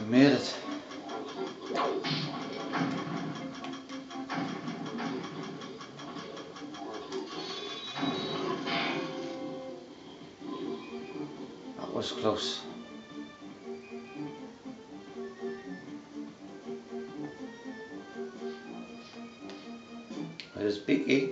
Made it. That was close. There's Beaky.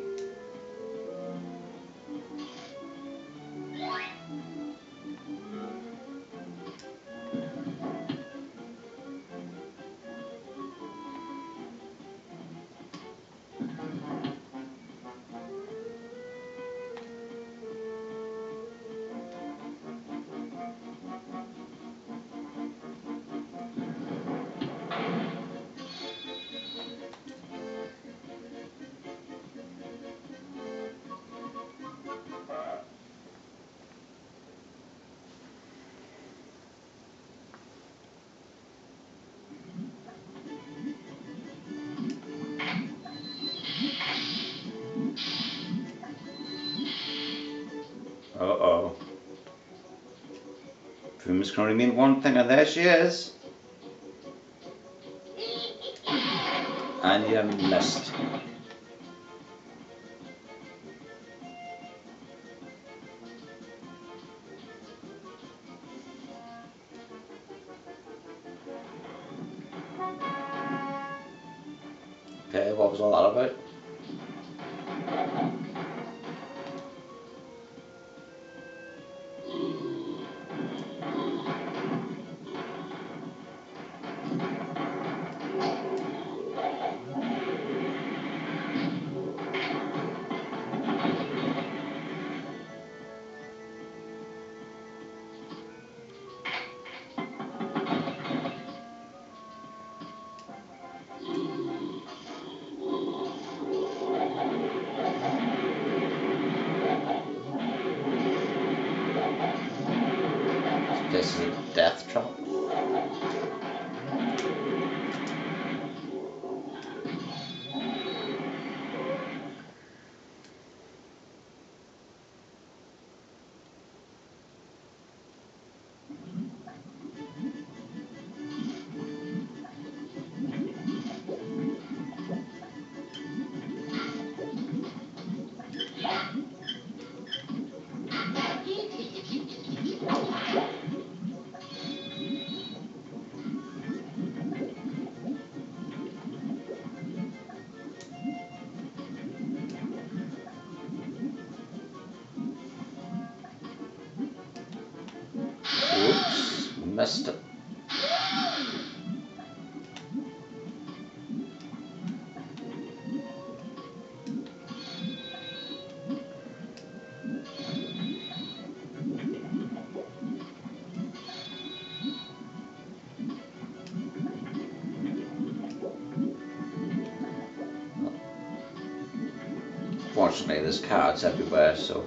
Uh-oh. Pumas can only mean one thing, and there she is. And you missed. Okay, what was all that about? This is a death trap. Oops, missed it. Fortunately, there's cards everywhere, so.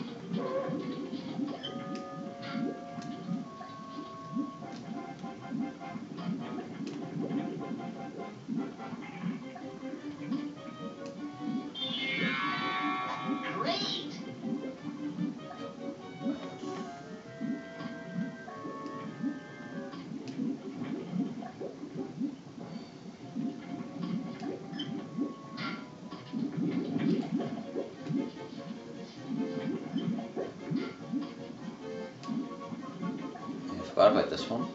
I forgot about this one.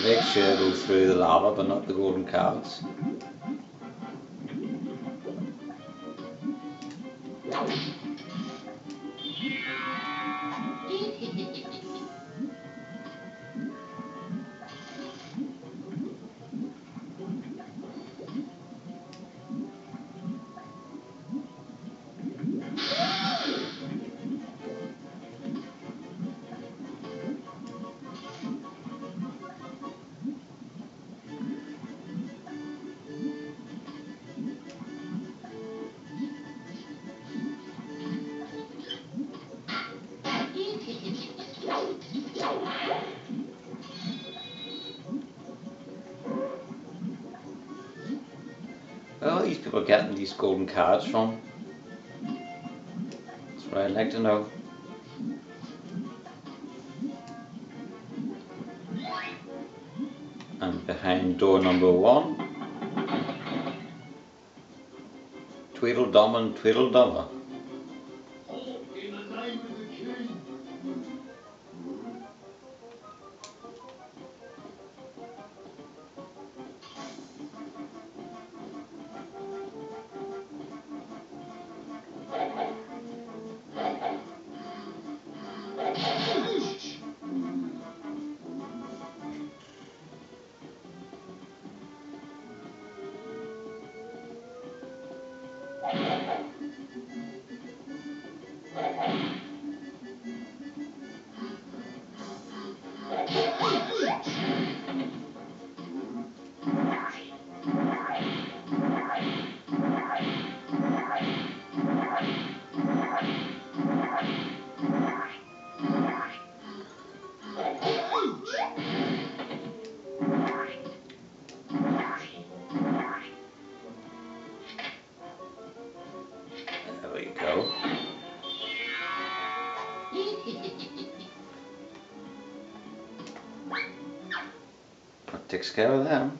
make sure to go through the lava but not the golden cards. Where are these people getting these golden cards from? That's what I'd like to know. And behind door number 1, Tweedledum and Tweedledummer. There we go. That takes care of them.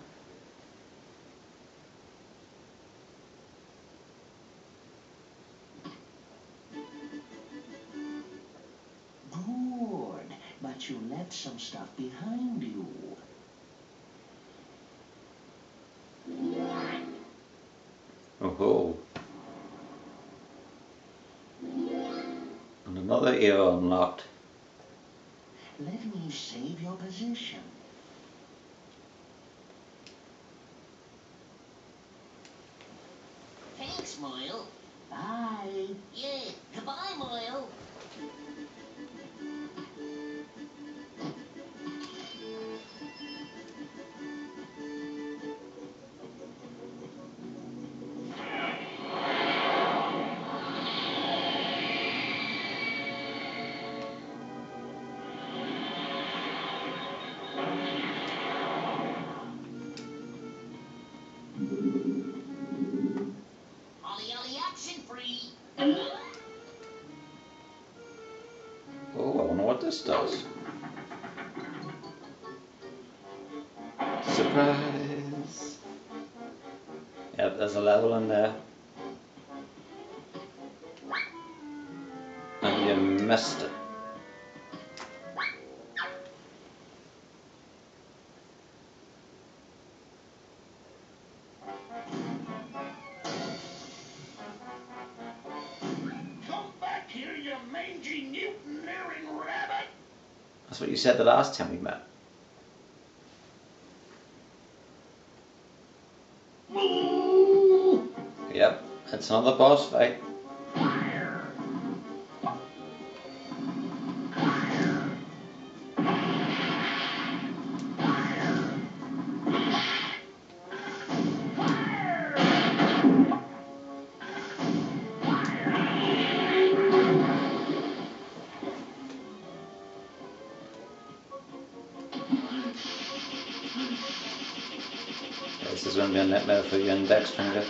Good, but you left some stuff behind you. Oh, and another era unlocked. Let me save your position. Thanks, Moyle. Bye. Yeah, goodbye, Moyle. Ollie, Ollie, action free. Oh, I wonder what this does. Surprise! Yep, there's a level in there. And you missed it. Come back here, you mangy mutineering rabbit! That's what you said the last time we met. Moo! Yep, it's another boss fight. This is going to be a nightmare for your index finger.